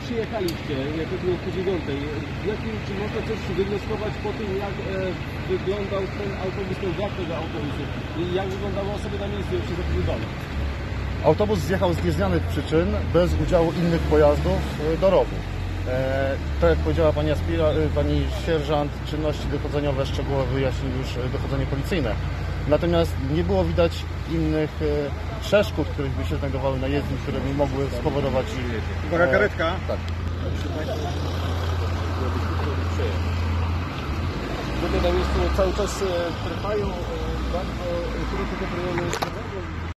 przyjechaliście jako o 9:00, czy można coś wywnioskować po tym, jak wyglądał ten autobus, ten brak tego autobusu i jak wyglądały osoby na miejscu jeszcze zapowiedziane? Autobus zjechał z nieznanych przyczyn, bez udziału innych pojazdów do rowu. Tak jak powiedziała pani sierżant, czynności dochodzeniowe szczegółowo wyjaśni już dochodzenie policyjne. Natomiast nie było widać innych przeszkód, które by się znajdowały na jezdni, które by mogły spowodować... Uwaga, karetka! Tak. Tutaj na miejscu cały czas trwają bardzo krótko kontrolne